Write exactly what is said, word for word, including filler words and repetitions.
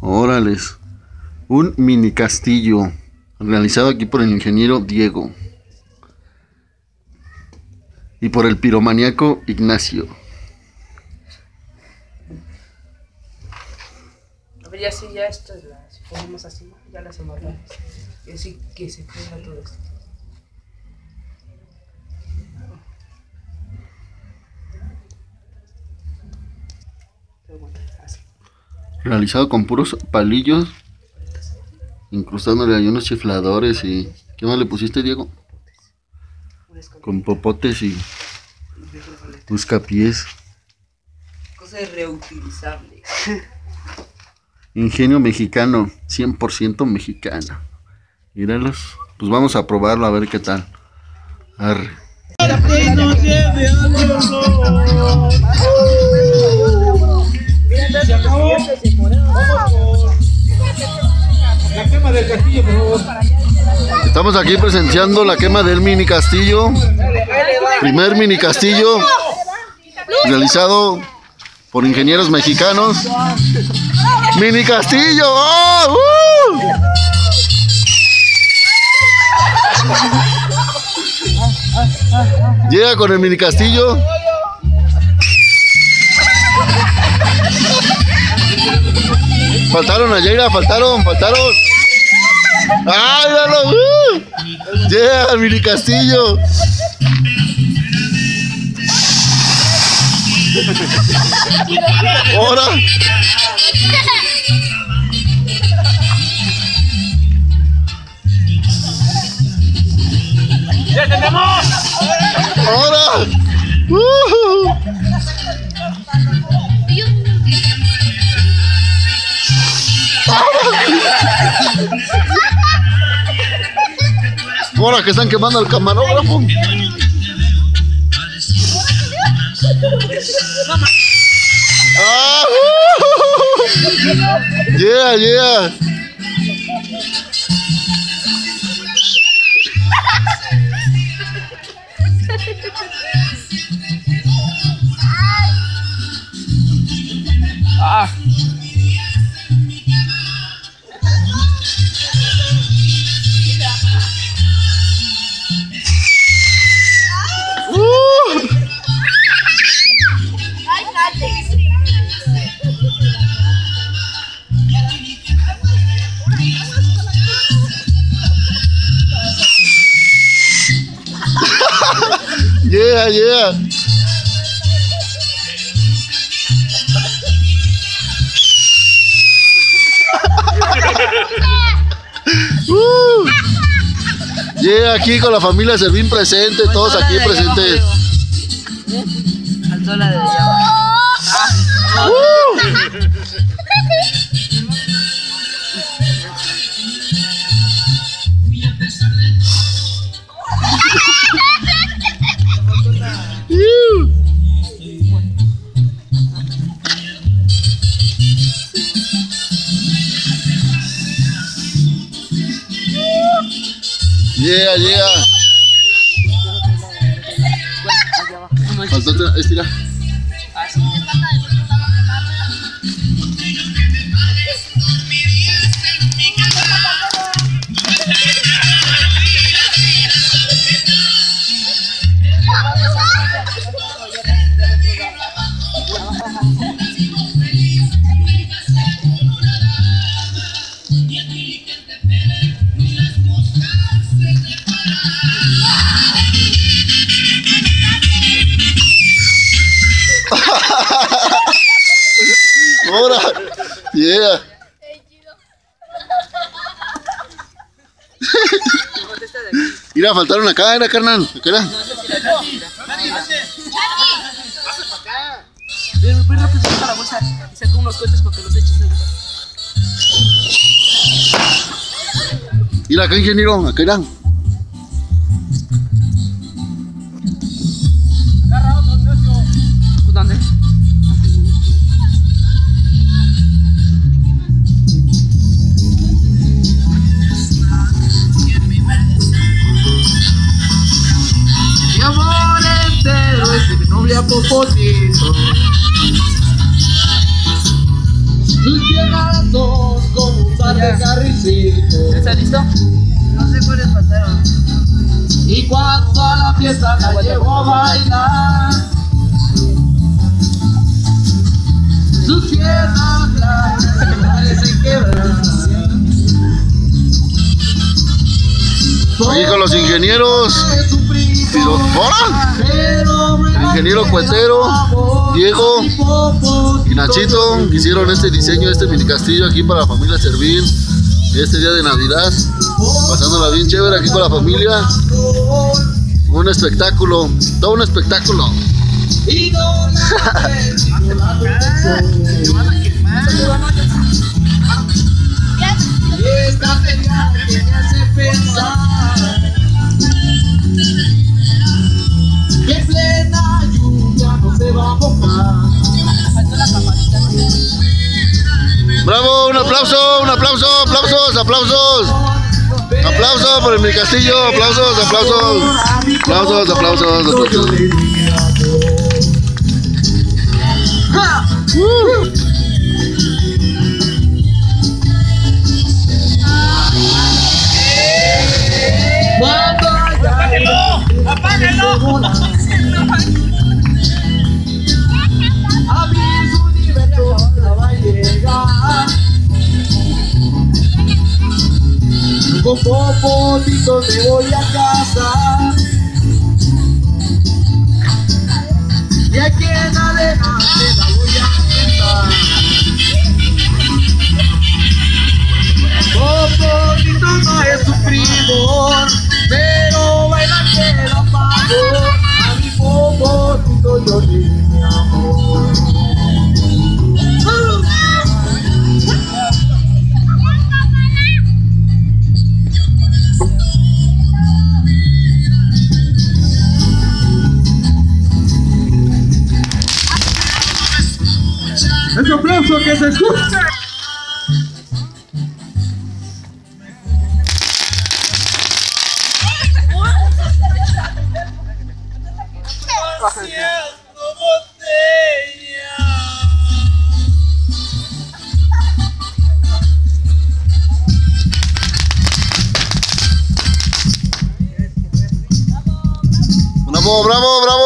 Órales. Un mini castillo. Realizado aquí por el ingeniero Diego. Y por el piromaníaco Ignacio. A ver, ya sí, ya estas las ponemos así, ¿no? Ya las amarramos. Y así que se ponga todo esto. Pero bueno, así. Realizado con puros palillos. Incrustándole ahí unos chifladores y... ¿Qué más le pusiste, Diego? Con popotes y... buscapiés. Cosa reutilizable. Ingenio mexicano, cien por ciento mexicano. Míralos. Pues vamos a probarlo a ver qué tal. Arre. La quema del castillo, por favor. Estamos aquí presenciando la quema del mini castillo. Primer mini castillo realizado por ingenieros mexicanos. ¡Mini castillo! ¡Oh! ¡Uh! Llega con el mini castillo. Faltaron a Yeira, faltaron, faltaron. ¡Ay, míralo! ¡Uh! Llega el mini castillo. Ahora. ¡Ya tenemos! Ahora. Uh. Ahora que están quemando al camarógrafo. Ah, uh. Yeah, yeah. Ah. Yeah, yeah. uh. Yeah, aquí con la familia Servín presente, todos aquí presentes. Faltó la de allá. Uh. Yeah, yeah. Faltó estira. Ahora, yeah. Mira, faltaron acá, era carnal. Acá era. Voy rápido, saca la bolsa y saca unos cohetes para que los eches. Mira acá, ingeniero, acá era. Agarra otro, Ignacio. ¿Dónde? Mi amor entero es de mi novia Popotito. Sus piernas son como un par de carricitos. ¿Está listo? No sé cuáles faltaron. Y cuando a la fiesta la llevo a bailar, sus piernas largas parecen quebrar. Aquí con los ingenieros. ¡Ahora! El ingeniero Cuetero, Diego y Nachito que hicieron este diseño, este mini castillo aquí para la familia Servín. Este día de Navidad, pasándola bien chévere aquí con la familia. Un espectáculo, todo un espectáculo. Y no esta señal que me hace pensar que en plena lluvia no se va a mojar. Bravo, un aplauso, un aplauso, aplausos, aplausos. Aplausos por el mi castillo, aplausos, aplausos. Aplausos, aplausos, aplausos. Uh. ¡Apáguenlo! ¡Apáguenlo! A mis universos no va a llegar. Con popotitos me voy a casa. Y aquí en adelante la voy a cantar. Popotito no es su primor, pero baila que la pago. A mi popotito yo le di mi amor. ¡Ese aplauso que se escucha! Bravo, bravo, bravo.